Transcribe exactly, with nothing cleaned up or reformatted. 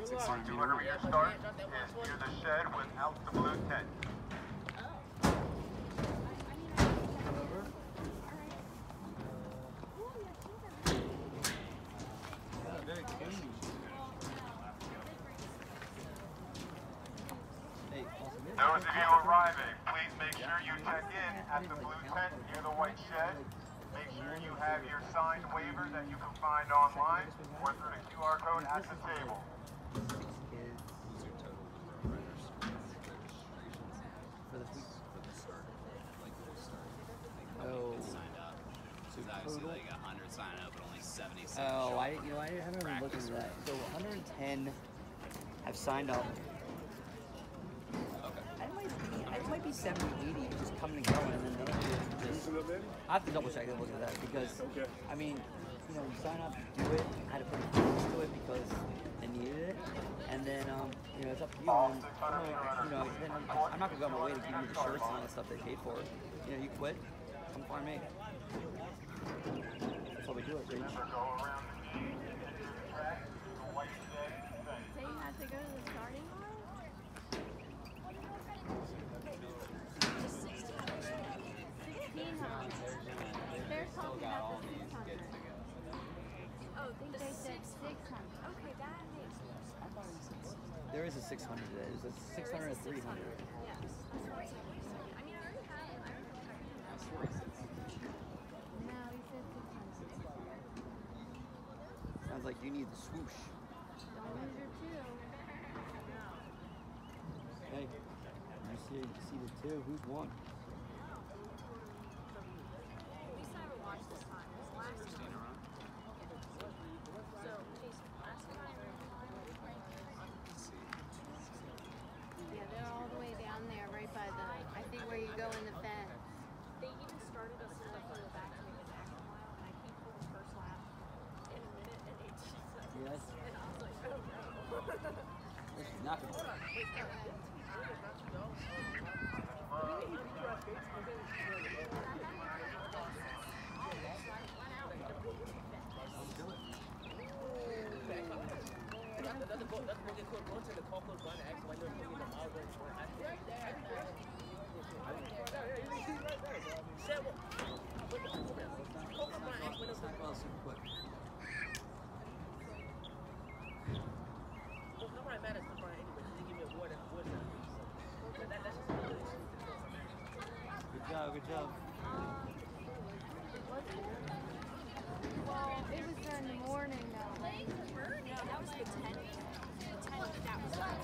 six hundred meter start is near the shed without the blue tent. Very clean. Those of you arriving, please make sure you check in at the blue tent near the white shed. Make sure you have your signed waiver that you can find online or through the Q R code at the table. For the for the start, like the start. Oh. Signed up. So obviously like a hundred sign up, but only seventy-six. Oh, I you know I haven't even looked into that. So one hundred ten have signed up. Okay. It might be, it might be seventy, eighty just coming and going, and then they just. I have to double check and look at that because I mean, you know, you sign up, do it, I had to put into it because I needed it, and then um, you know, it's up to you. And, you know, then I'm, I'm not gonna go out my way to give you the shirts and all the stuff they paid for. You know, you quit, come find me. That's how we do it, Rich. Go around the knee, track, the white shed. So you have to go to the starting line? sixteen hundred. They're talking about the six hundred. Oh, they said six hundred. Okay, that makes sense. There is a six hundred today. There's a six hundred and three hundred. Yeah. I mean, I already have it. I already have it. No, he said six hundred. Sounds like you need the swoosh. Don't lose your two. Hey, you see, you see the two. Who's one? At least I haven't watched this time. This last time. So, Chase, last time. Yeah, they're all the way down there, right by the, I think where you go in the fence. They even started us stuff on the back to make it back a while, and I came for the first lap in a minute and eighteen seconds. Yes. And I was like, oh no. This is not going to work. Good job, good job. Well, it was during the morning though. That was the tenth. The tenth, that was